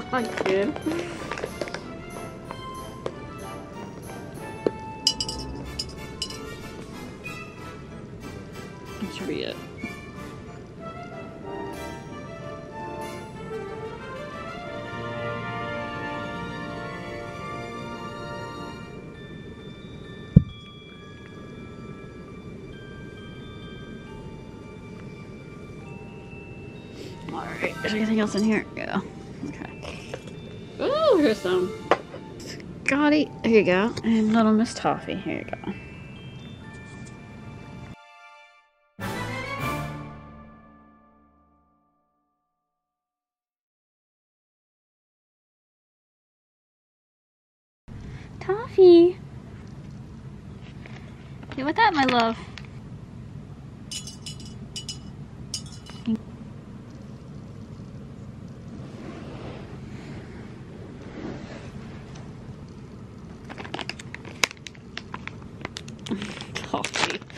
on, kid. That should be it. Alright, is there anything else in here? Yeah. Okay. Oh, here's some. Scotty, here you go. And Little Miss Toffee, here you go. Toffee. Hey, what's that, my love? Toffee.